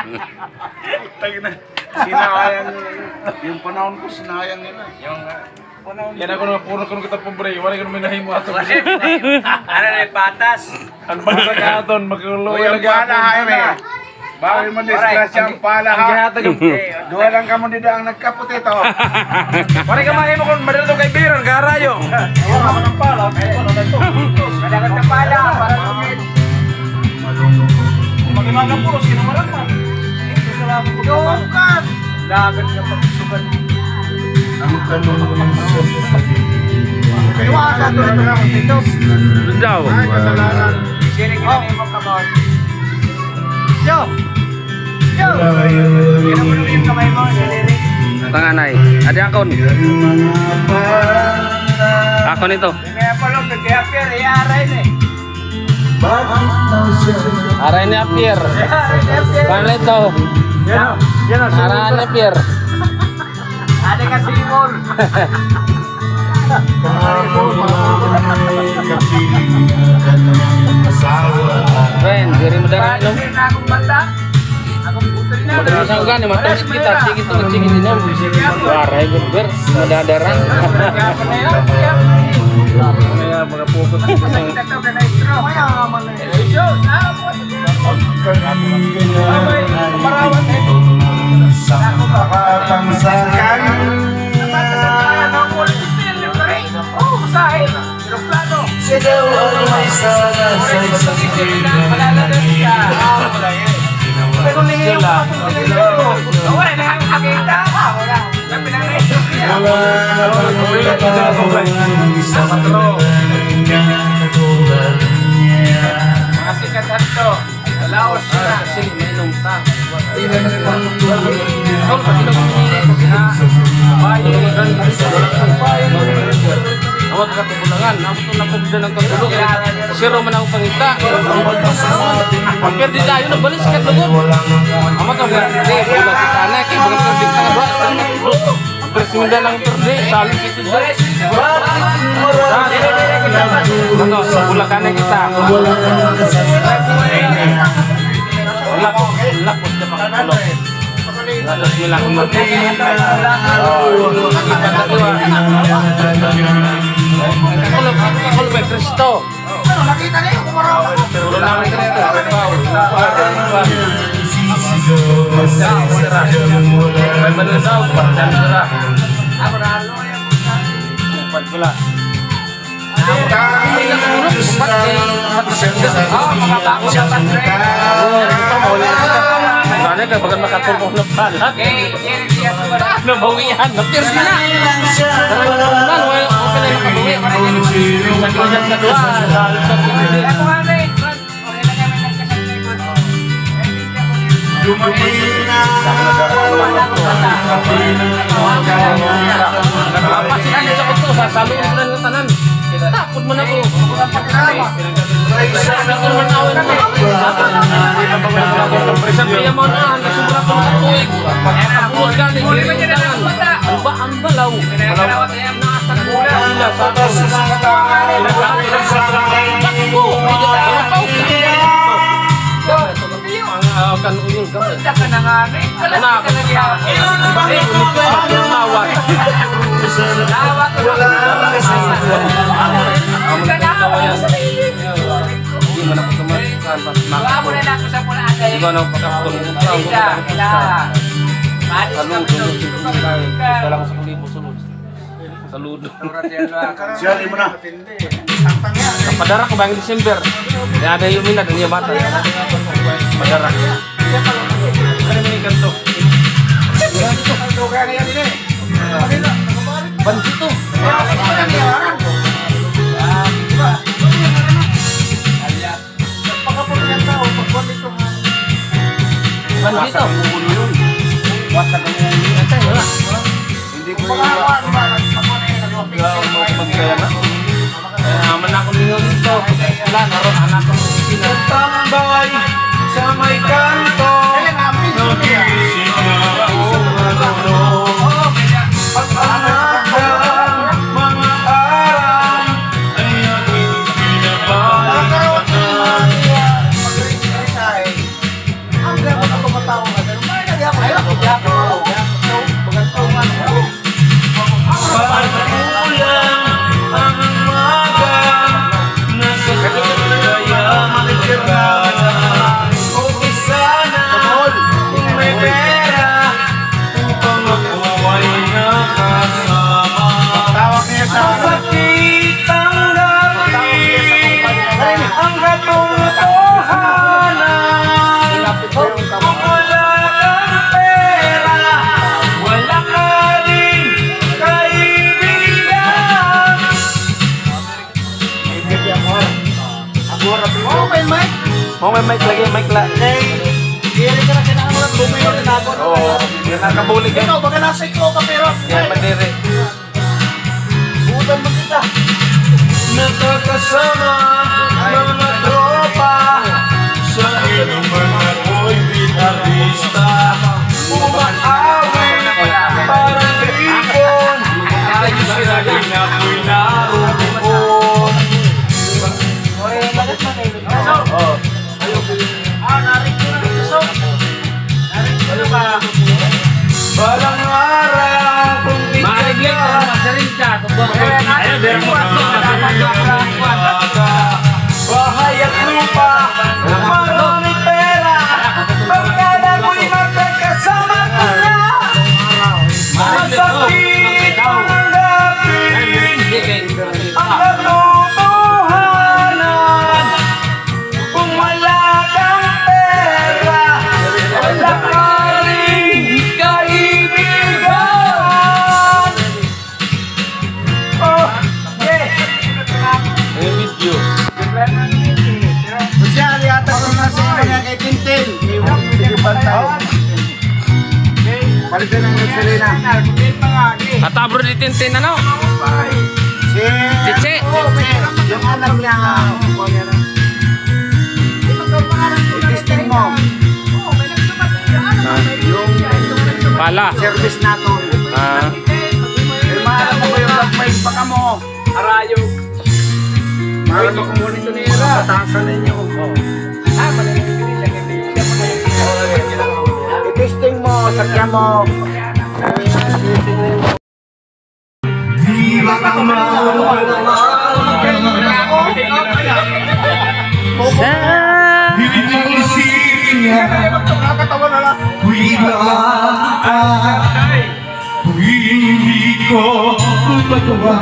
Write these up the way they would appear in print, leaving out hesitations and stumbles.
Sinayang yung panahon ko, sinayang nila. Yung panahon. Yan ako na puro ko kita pobre. Wala ka naman nahimo ato. Ano na patas? Ang basa ka aton magkulo Yung pala ha, bawal mo disgrasya ang pala ha. Ang gihatag Dua lang ka mo dito ang nagkaputi to. Pare ka mahimo kon madalo kay Biron karayo. Wala mo ng pala. Madagat na pala. Para lumit. Magimaga puro, sinumaran man. Ito sa lang mo. Yung ka. Dagat na pagsugan. Ang tanong sa Kaiwasan to na lang dito. Daw. Ay, kasalanan. Siring ka na yung kamot. Yo! Yo! Kinabulong yung kamay mo, silirik. Tanganay. Adi akon. Akon ito. Kaya pala, nag-appear, iaray na eh. Aray ni Apier. Paano ito? Yan ang Aray ni Apier. Ada ka simol. Ben, diri mo darang Paano no? din na akong bata? Akong putol na. Isang gani matungit kita sige to sige din mo. Aray ber madadarang. Kaya pa na yan. Kaya mga pupot Ito ka na istro. Mayaman na yun. Sos, Marawan eh. Nakatangsakan. Oh, usahin. Aeroplano. Sigaw ang may sana sa isang Pero ninyo pa wala na ang nakita. Wala. Sabi na na-istro niya. Mga sikat hanto. Laos sila. Sige mainom ta. Awat ka tubulangan, amo to napugda ng katulog. Zero man ang pangita. Pero di tayo na balis ka lugod. Amo to di bola di sana kay bukan kerdik tang dua. Persiminda lang terde saling itu je. Ano sa bulakan kita. Lak pos ka pakatulog. Ada sila mati. Kalau baik Kristo. Nakita niyo kung marawan. Ulo namin Kristo. May mananaw, pandan sila. Ako na ano yan. Pagpula. Makabako sa patre. Sana ka bagan makatulong na pala. Nabawian, napir sila. Karang wala ko pala nakabawi. Sa kanya sa dua, sa hindi. Ako nga na eh. Okay na kami nagkasantay ko. Napasihan sa kuto sa saluin ko ng tanan. Takot man ako. Sabihan mo na, nasubra ko ng tuig. Kapulot ka, ang balaw. Naasan mo na nila sa ako. Bakit mo? Medyo talapaw ka. Ang kan uyong ka. Punta ka na nga na eh. Wala ka na niya. Bakit? Unito ay magpinawat. Lawak ko lang. Hindi man ako tumakan. Wala mo na lang ko sa mula agay. Hindi ko na pagkakatulong. Kila. Manis ka mo. Kailangan ko sa kulibo sulod. Saludo. Siyali mo na. Padara ko bang December. Ya ada yung minat niya bata. Padara. Ano ni kanto? Bandito. Bandito. Wasa ka mo. Antay wala. Hindi ko Magkaya na. Aman ako ninyo dito. Wala, naroon anak ko sa opisina. tambay sa may kanto. Mga aram ay aking pinapalagatan. Oh, may mic lagi, mic la. Oh, nakabuli ka. Ito, baga nasa ikaw ka pero. Yan, mandiri. Butan mo kita. Nakakasama mga tropa sa inuman ako'y binarista. Umaawin parang ibon, ayos sila din ako'y naroon. Balang araw kung Maariglig ko, masarinta. bahay at lupa, marami pera, pagkala ko'y magkakasama ko na. Masakit ang hanggapin ang katotohanan. Kung wala kang pera, wala ka rin kaibigan. Oh, yeah. Video. Siya, yata ko na sa mga kay Tintin. Sige bantay. Palitan ng Selena. Katabro di Tintin, ano? Si Chiche. yung anak niya. I-testing mo. Yung Pala. service natin. Ah. Eh, maalam mo yung lagmail baka mo. Arayo. Mahal mo kung muna ito nila. Pataasan ninyo. I-testing mo, sakyan mo. Di ba ka Isipin niya, hindi ko magawa.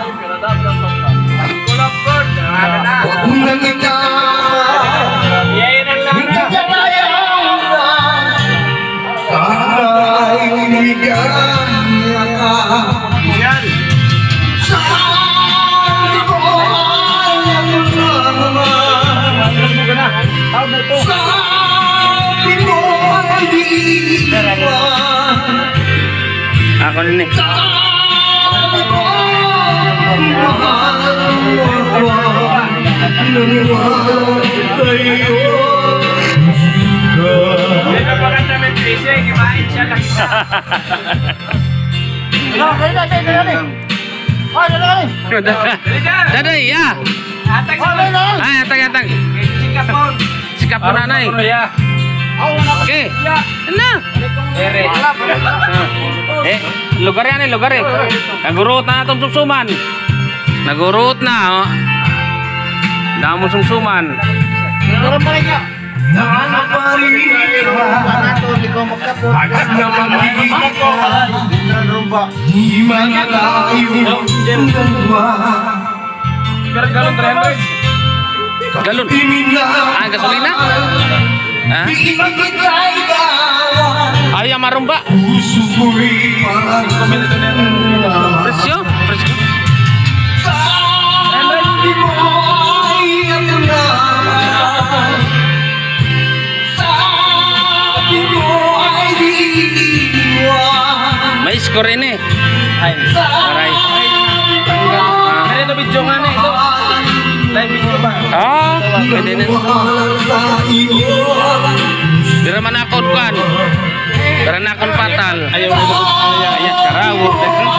Kung nakita, ay umiganya ka. Ako rin eh. Daday, ya. Ay, atang. Sikap po nanay. Oke. Ano? Lugar yan eh, lugar eh. Nagurot na itong sumsuman. Nagurot na, oh. Damo sumsuman. Agad na magiging ko, di malalayo ang dalawa. Galon 300. Galon. Ah, gasolina? Ah? Ay, marumba. Puso ko'y parang Presyo? Presyo? di mo ay ang naman. Sabi mo ay di iwan. May score ini. Ay, maray. Meron na video nga na ito. Live video ba? Ah, pwede na. Dira man akon kan. Dira na akon patal. Ayaw na ko. Ayat karawo.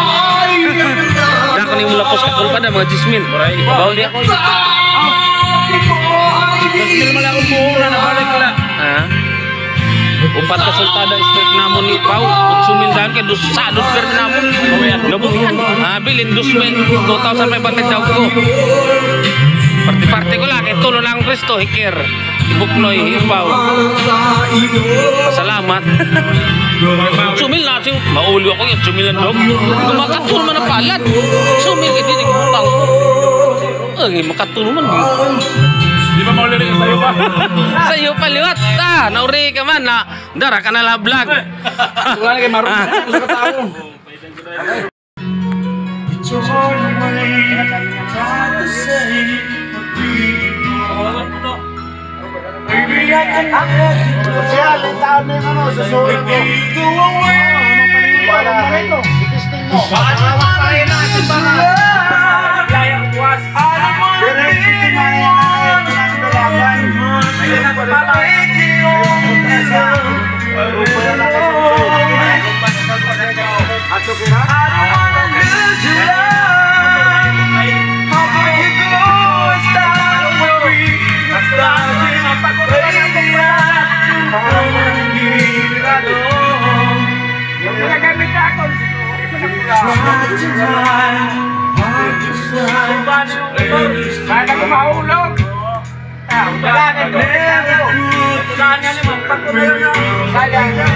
Dako ni mula pos ka kulpa da mga jismin. Bawo di ako. Jismin man ako buong na nabalik ko na. Ha? Upat ka sultada street namon ni Pau. 8,000 dahil kay sadot per namon. Nabuhian. Bilin 2,500 daw ko. Parti-parti ko lang kay tulo lang Kristo hikir. Buknoy Pau. Salamat. Sumil na sing mauli ako yung sumilan dog. Makatul man ang palad. Sumil kay dili utang. Makatul man. Di ba mauli rin sa'yo ba? Sa'yo pa liwat. Nauri ka man na dara ka na lablag. Wala na kay Marun. Gusto ka tao. Siya, lintaan na yung ano, susulit mo. Wala na ito. Itisting mo. Awas pa rin natin para. Pero itisting na yan na yung dalagan. Ayun na pala. Ato kira? Sana ko mahulog. Wala na ito. Sana naman patuloy na. Sayang na.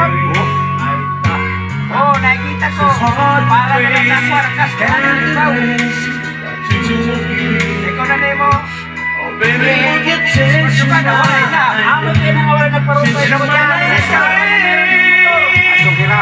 Oh, nakikita ko. Para naman naswarkas ka na ng ikaw. Ikaw na nemo. Gusto ka na wala na. Amon kayo na wala na parupay. Ano kira?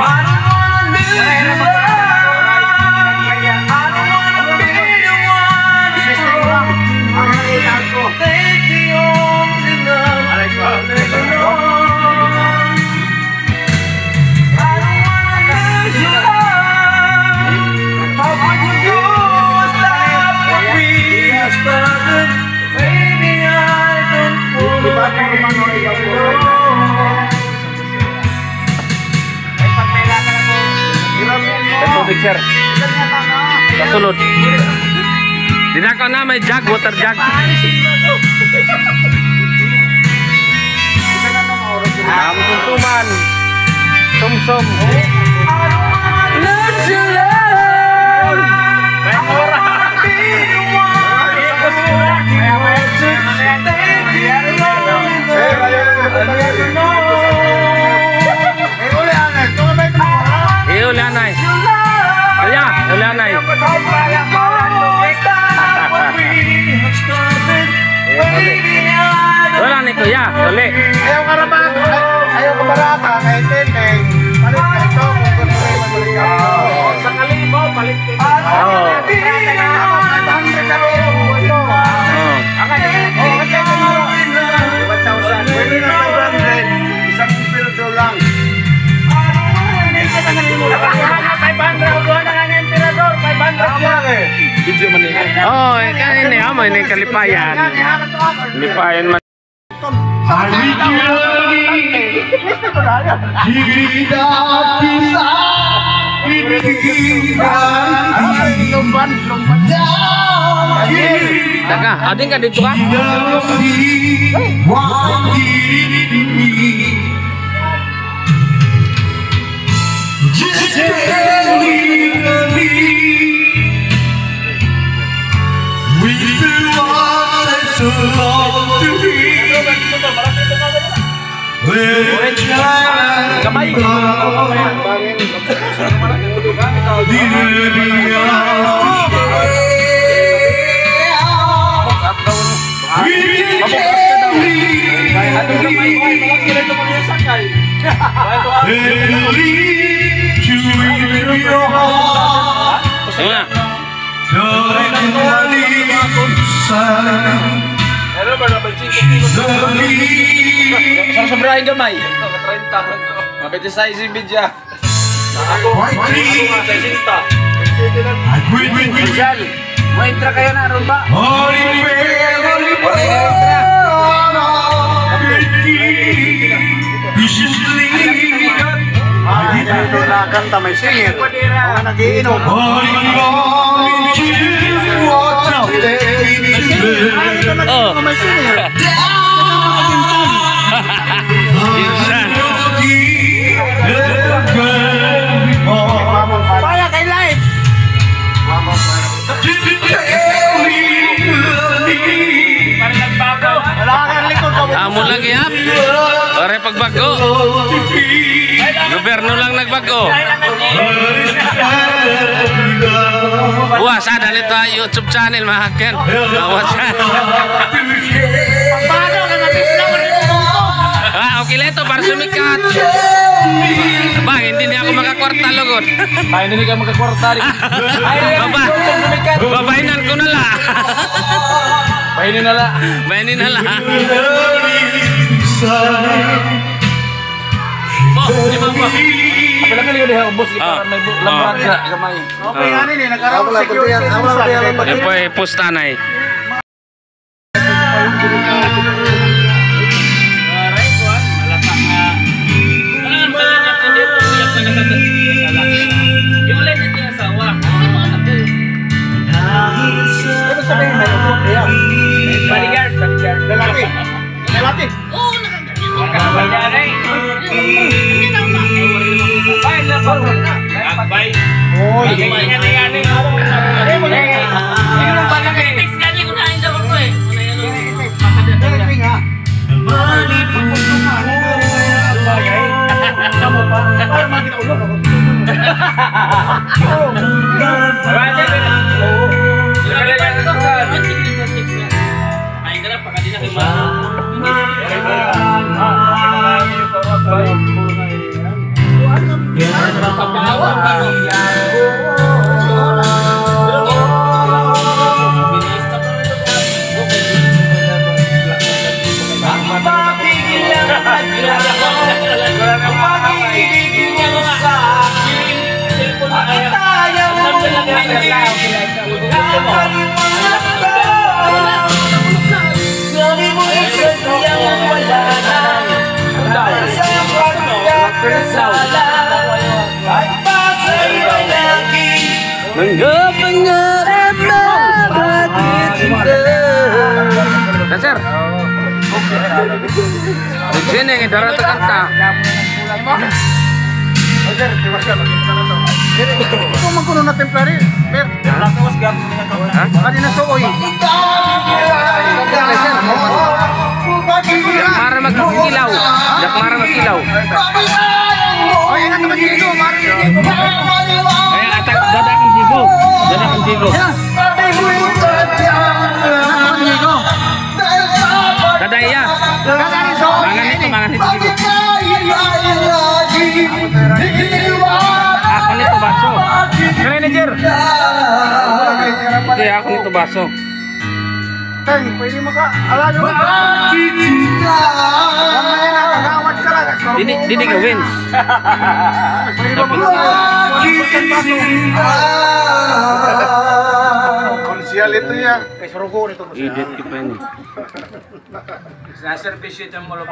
Sir. Kasunod. Dinakaw na may jug, water jug. Sumsuman. Sumsum. Let's love. Ulanay. Kaya, ulanay. Wala ni kuya, uli. Ayaw ka na ba? Ayaw ka baraka, kay Teteng. Palit ka ito kung gusto mo yung matuloy ka. Sa kalimo, palit ka ito. Oo. Pwede na 500. Isang pildo lang. 500 Video man ini. Oh, kan ini ama ini kalipayan. Kalipayan man. Daga, ading ka dito ka? Kamay. Sobrahin gamay. 30. Mabete sa ising bidya. Ako nga sa isinta. Michal, mo entra kayo na ron ba? Dito na kanta may singer. Mga nagiinom. Oh. Insan. Pare pagbago. Gobyerno lang nagbago. Buwas ada nito YouTube channel mga ken. Awas ka. Okay lang ito para sumikat. Bang, hindi niya ako makakwarta lugod. Ay, hindi ka magkakwarta. Baba, babainan ko na la. Bainin na la. Bainin na la. Po, lima po. Apel-apel ko diha ubos para may lambrad sa gamay. Okay, ano ni nagkaroon security. Yan po ay pustanay. Bodyguard. Lalaki. Oo, nakagaling. Hindi na ma. Oy. Text kali ko na daw ko eh. Ay, dala pa kadina kay ma. Menggepengarap Dasar. Di sini yang darah tekan ka. Ito magkuno na templary. Mer, lakas gamit dengan kau. Ani na soy. Mara magkilaw. Dak mara magkilaw. Oh, yan ang magigo, mari. Ay atak dadakan jigo. Dadakan jigo. Dadaya. Mangan itu jigo. Ako nito baso. Manager. Hindi ako nito baso. Tay, pwede maka alalo mo. Nagawat ka lang. Didi ka wins. Pwede ba konsyal itu ya. Kay surugo nito. Edit ko pa yun. Sa service ito mo lo.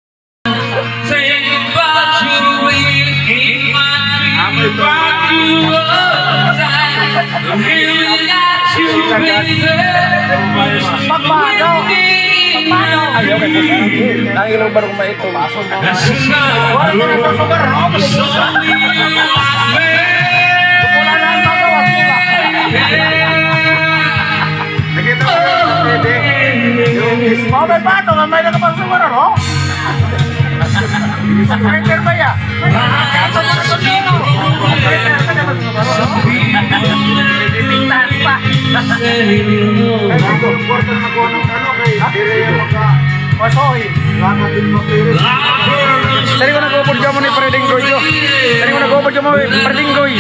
Ayaw kay boss. Ang ilang barong ba ito? Baso mo. Wala na sa sugar, no? Nakita ko sa TV. Yung ismo may pato, may nakapasugar, no? Printer ba ya? Kaso mo sa dino. Printer ka naman sa baro, no? Bibigtan pa. Ay, kwarto na nakuha ng ano kay dire yung maka pasoy. Langat din mo pire. Sari ko nag-upod ka mo ni Perding Goy. Sari ko nag-upod ka mo ni Perding Goy.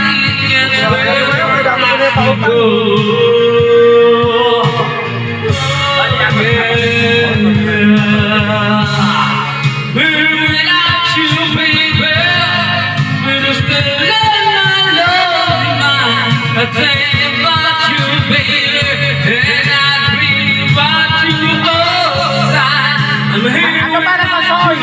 Ano ba na pasoy?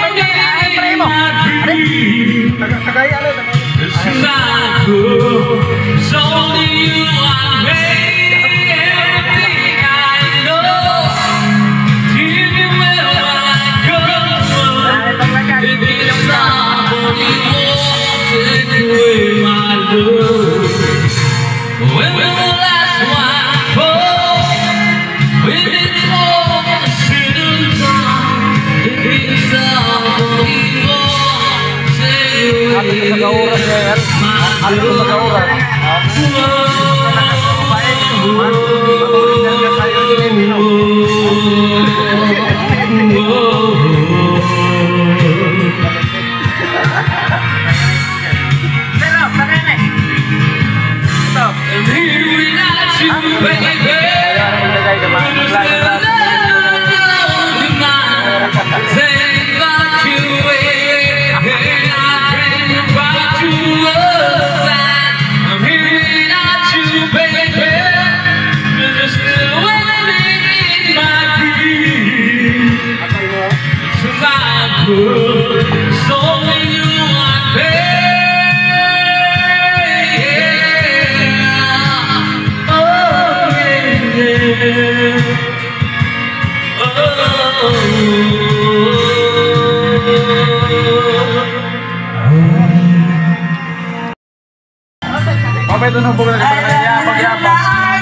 Tagay ano? Mag-auras na yan. Ano mag-auras? Pero, tagay na. Ito. Papay ito nung buko na pagyabang.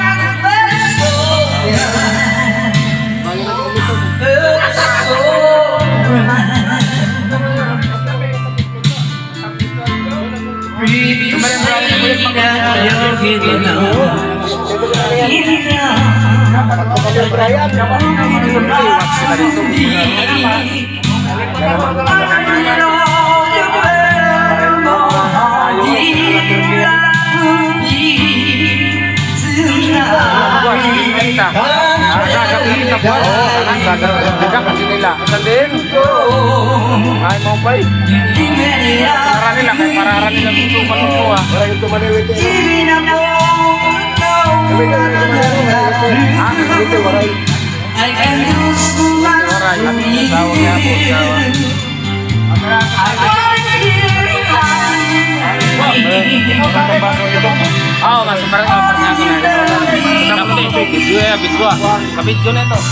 Kasi nila din ay mau bay para nila kay para nila tutupan mo para ito maniwit oh, masuk bareng ternyata video ya, video video na ito.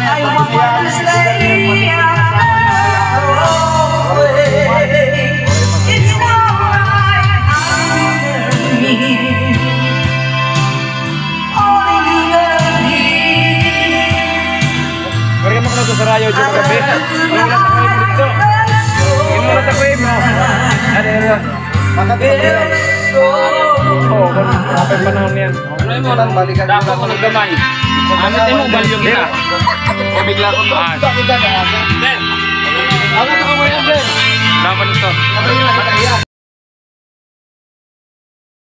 Mereka makan sa Rayo juga kape. Inulat ako mo. Ada oh, apa panahon yan? Ano mo nang balikan? Dapat ko nagdamay. Amit mo balyong kita. Kaya bigla ko to. Ben. Ako mo yan, Ben. Dapat ito.